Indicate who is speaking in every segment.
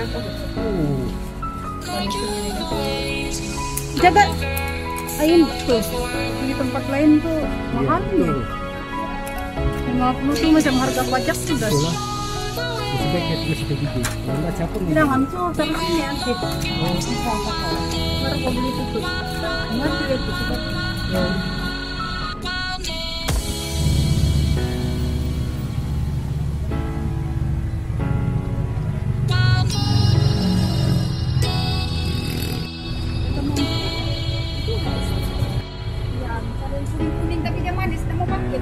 Speaker 1: Coba, ayun tuh di tempat lain tuh mahal nih. 50 tuh macam harga pajak sudah.
Speaker 2: Sebaiknya itu masih gede. Kalau siapa nih?
Speaker 1: Bilang tuh terus ini nanti. Baru kau beli tutup. Nanti dia tutup. Kuning tapi dia manis, kita mau pakai.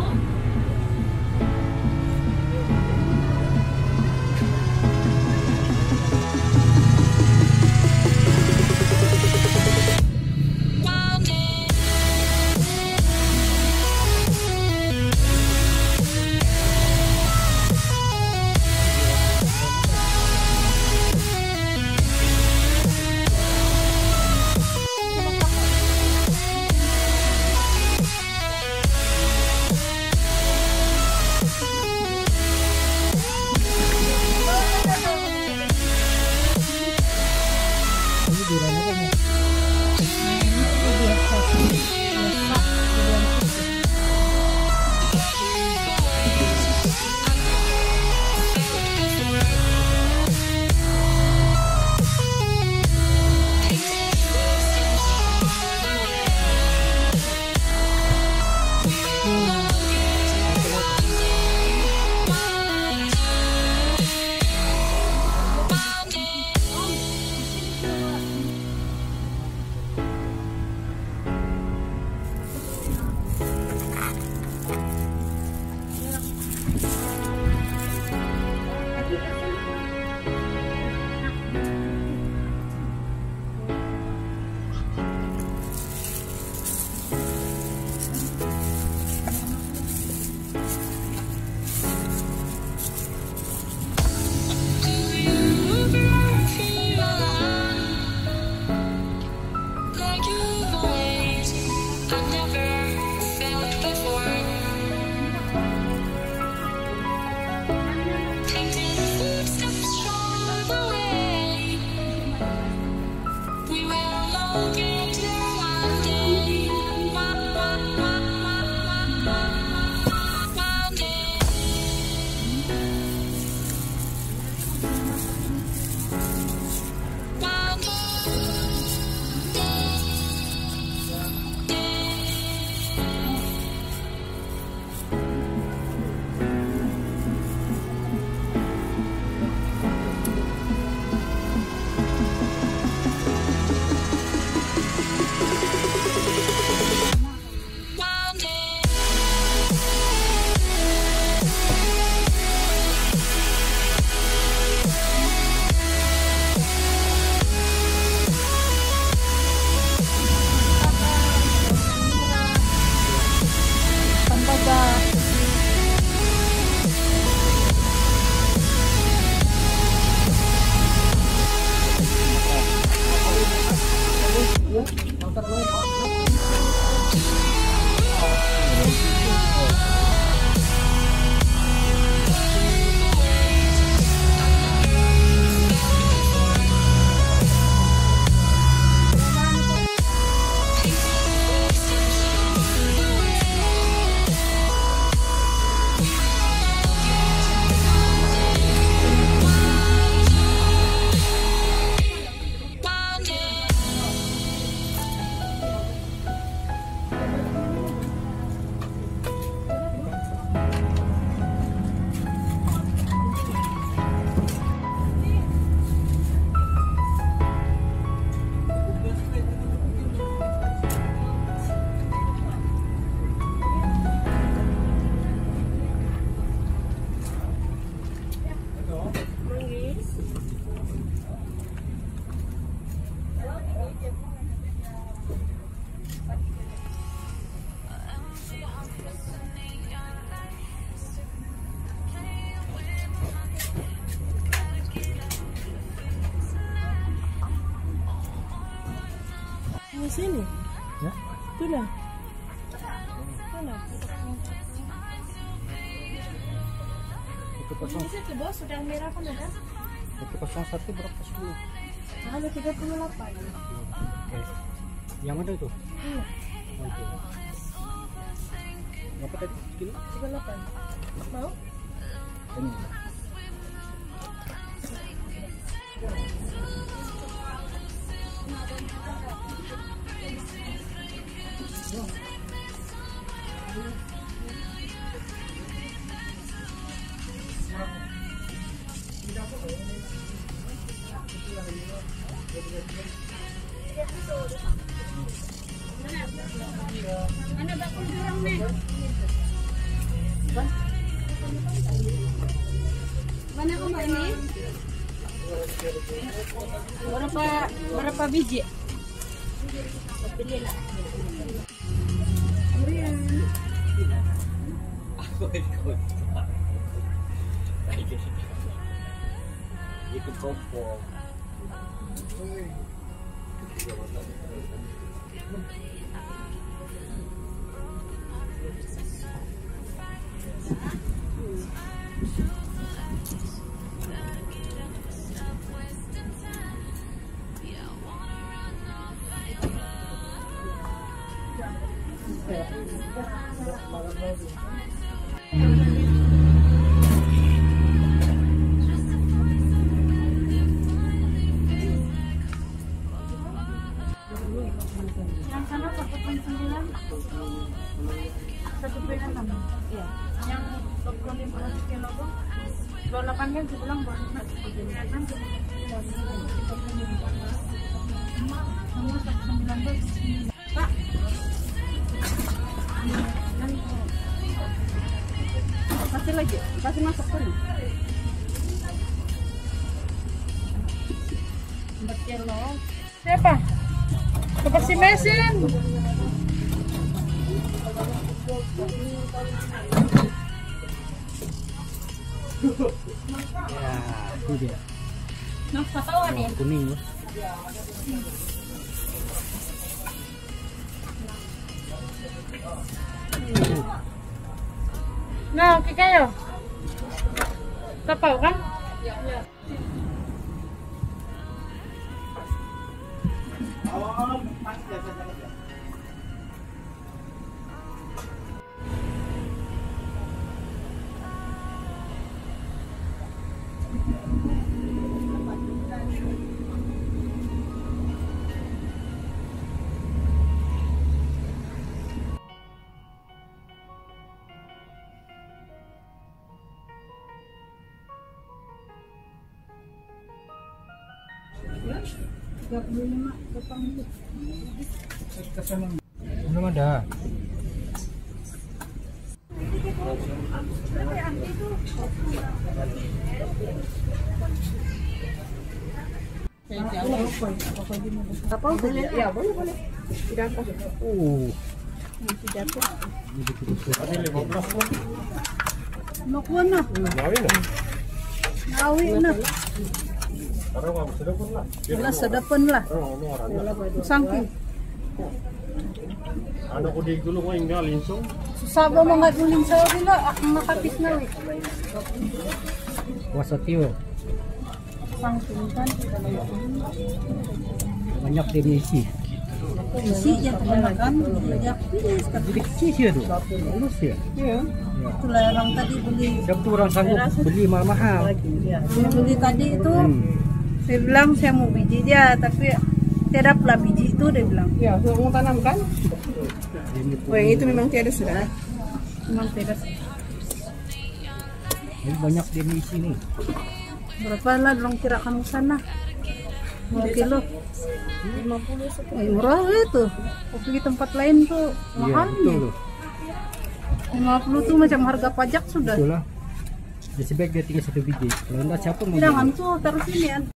Speaker 3: Sini?
Speaker 2: Ya?
Speaker 3: Sudah. Mana?
Speaker 2: Itu kosong.
Speaker 3: Di situ bos, sudah merah kan ada?
Speaker 2: Itu 01 berapa 10?
Speaker 3: Ada 38.
Speaker 2: Oke. Yang mana itu?
Speaker 3: Iya,
Speaker 2: Oh, itu. Berapa tadi? Kilo?
Speaker 3: 38. Mau?
Speaker 2: Ini.
Speaker 1: Mana bakul jurang nih? Mana kamu ini? Berapa biji?
Speaker 2: Itu kompor.
Speaker 1: Yang sana 1,9, 1,6. Iya. Yang 25 kilo tuh 28 kan dibilang baru nak kan semua 1,19. Pak. Kasih lagi, kasih masuk dulu. 4 kilo. Siapa? Bersih mesin.
Speaker 2: Ya, itu dia.
Speaker 1: Nah, ketahuan ya.
Speaker 2: Kuning loh.
Speaker 1: Nah, oke kayo. Kapal kan?
Speaker 2: Belum ada.
Speaker 1: Apa boleh? Ya, boleh. Tidak apa. Nakuha na. Nawi na. Wala sa dapan lah. Sangking.
Speaker 4: Ano ko di gulo ko inga linsong.
Speaker 1: Susaba mga duling sa nila. Akong nakapis na eh.
Speaker 2: Wasatio.
Speaker 1: Sangking kan.
Speaker 2: Banyak demisi.
Speaker 1: Isi yang kebanyakan. Banyak pilis.
Speaker 2: Jadi kecil sih tuh. Lulus ya.
Speaker 1: Iya. Itulah orang tadi beli.
Speaker 2: Siapa tuh orang sanggup beli mahal-mahal.
Speaker 1: Beli tadi itu. Saya bilang saya mau biji dia, tapi tiada pula biji itu dia bilang.
Speaker 3: Ya, mau tanam kan? Oh, yang itu memang tiada sudah.
Speaker 1: Memang tiada.
Speaker 2: Ini banyak demisi nih.
Speaker 1: Berapa lah dorong kira kamu sana? 2 kilo. 50. Murah itu. Waktu di tempat lain tuh
Speaker 2: Iya,
Speaker 1: mahal
Speaker 2: betul
Speaker 1: nih.
Speaker 2: loh.
Speaker 1: 50 tuh macam harga pajak sudah.
Speaker 2: Betul lah. Jadi sebaik dia tinggal 1 biji. Kalau enggak siapa mau
Speaker 1: Jangan
Speaker 2: beli?
Speaker 1: tuh taruh sini kan.